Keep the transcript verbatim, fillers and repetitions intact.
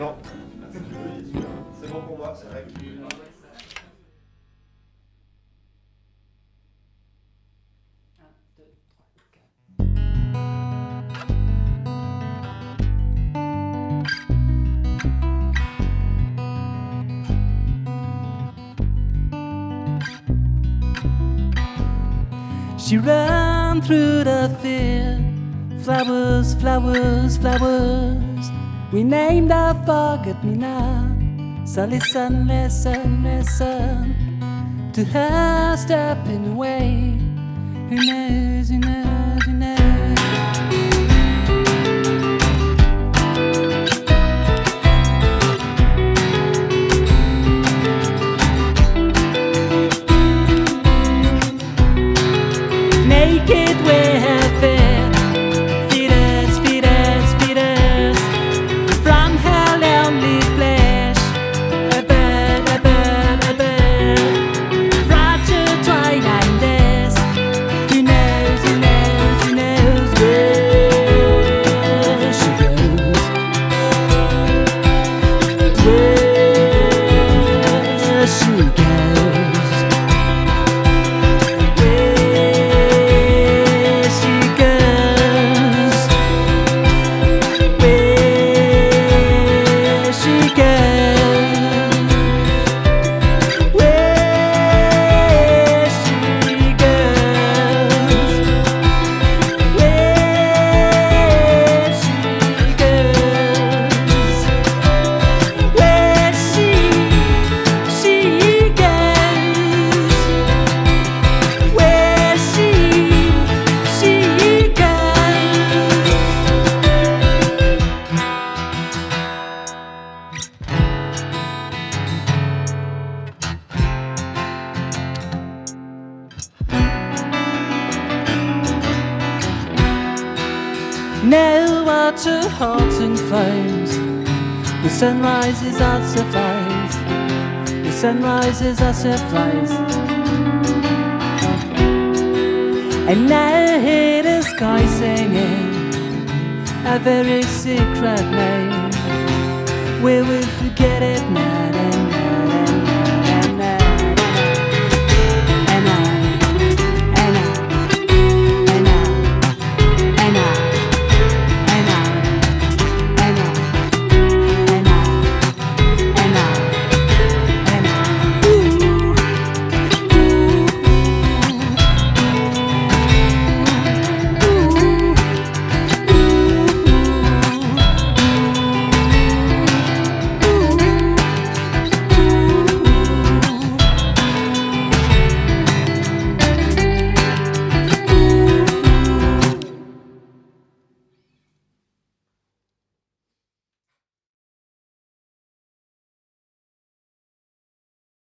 Excellent. C'est bon pour moi, c'est vrai. She ran through the field, flowers, flowers, flowers. We named our forget-me-not. So listen, listen, listen to her stepping away. Who knows, who knows, who knows? Naked with her feet, feeders, feeders, feeders. From her lonely flesh, a bird, a bird, a bird. Fragile twilight days. Who knows, who knows, who knows where she goes? Where she goes? No water, hearts and flames. The sunrises are suffice. The sunrises are suffice. And now I hear the sky singing a very secret name. We will forget it now.